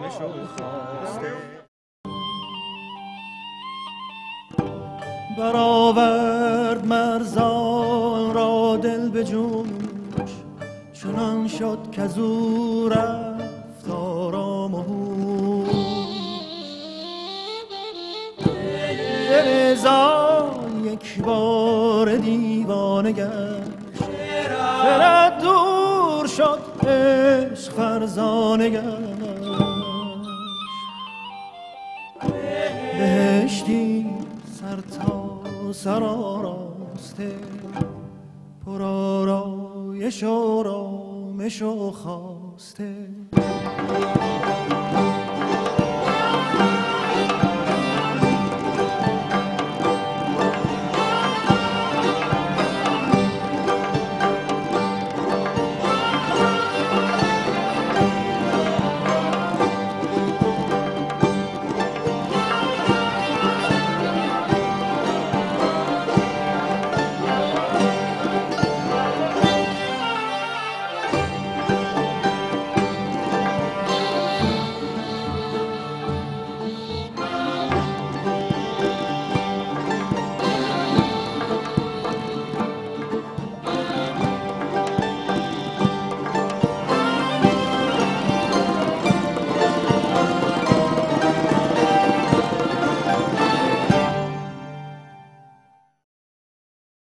آرامش و خواسته. برآورد مرزان را دل به جوش، چنان شد کزو رفت آرام و هوش. دل زال یک بار دیوانه گشت، خرد دور شد عشق فرزانه گشت. بهشتی سر تا سر آراسته، پر آرایش و آرامش و خواسته.